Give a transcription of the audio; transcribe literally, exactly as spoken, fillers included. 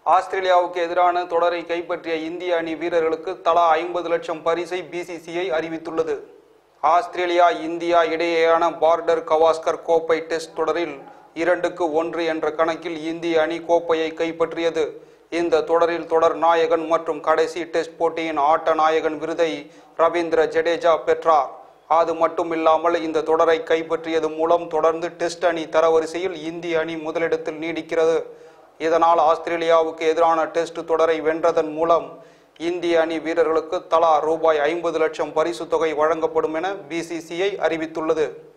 ஆஸ்திரேலியாவுக்கு எதிரான தொடரை கைப்பற்றிய இந்திய அணி வீரர்களுக்கு தலா ஐம்பது லட்சம் பரிசை பிசிசிஐ அறிவித்துள்ளது. ஆஸ்திரேலியா இந்தியா இடையேயான பார்டர் கவாஸ்கர் கோப்பை டெஸ்ட் தொடரில் இரண்டுக்கு ஒன்று என்ற கணக்கில் இந்திய அணி கோப்பையை கைப்பற்றியது. இந்த தொடரில் தொடர் நாயகன் மற்றும் கடைசி டெஸ்ட் போட்டியின் ஆட்ட நாயகன் விருதை ரவீந்திர ஜடேஜா பெற்றார். அது மட்டுமில்லாமல் இந்த தொடரை கைப்பற்றியது மூலம் தொடர்ந்து டெஸ்ட் அணி தரவரிசையில் இந்திய அணி முதலிடத்தில் நீடிக்கிறது. இதனால் ஆஸ்திரேலியாவுக்கு எதிரான டெஸ்ட் தொடரை வென்றதன் மூலம் இந்திய அணி வீரர்களுக்கு தலா ரூபாய் ஐம்பது லட்சம் பரிசு தொகை வழங்கப்படும் என பிசிசிஐ அறிவித்துள்ளது.